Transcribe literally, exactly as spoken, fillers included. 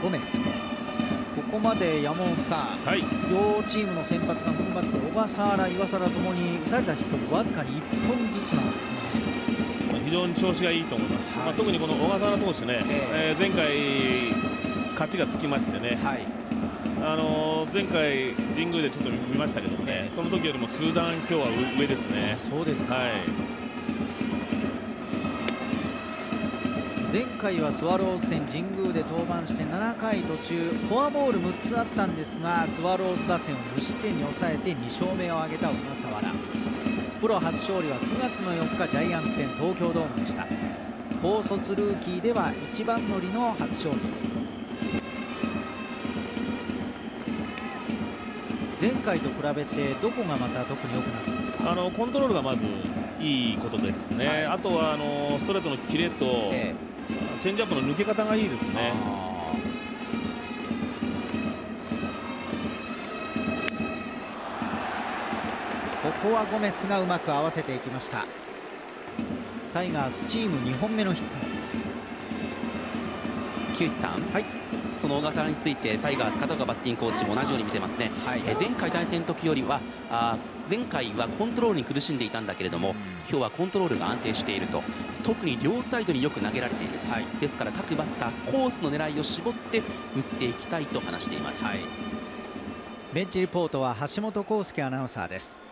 ゴメス。ここまで山本さん、 はい、 両チームの先発が踏ん張って小笠原、岩貞ともに打たれたヒットわずかにいっぽんずつなんですね。 非常に調子がいいと思います、はい、まあ、特にこの小笠原投手ね、えー、前回勝ちがつきましてね、はい、あのー、前回神宮でちょっと見ましたけどもね、えー、その時よりも数段今日は上ですね。 そうですか。はい、前回はスワローズ戦神宮で登板してななかい途中フォアボールむっつあったんですが、スワローズ打線を無失点に抑えてに勝目を挙げた小笠原。プロ初勝利はくがつのよっかジャイアンツ戦東京ドームでした。高卒ルーキーでは一番乗りの初勝利。前回と比べてどこがまた特に良くなったんですか？ あのコントロールがまずいいことですね、はい、あとはあのストレートのキレと、えー、チェンジアップの抜け方がいいですね。 ここはゴメスがうまく合わせていきました。タイガースチームにほんめのヒット。 木内さん、はい、その小笠原についてタイガース片岡バッティングコーチも同じように見てますね。はい、え前回対戦の時よりはあ前回はコントロールに苦しんでいたんだけれども、今日はコントロールが安定していると、特に両サイドによく投げられている、はい、ですから各バッターコースの狙いを絞って打っていきたいと話しています。はい、 ベンチリポートは橋本康介アナウンサーです。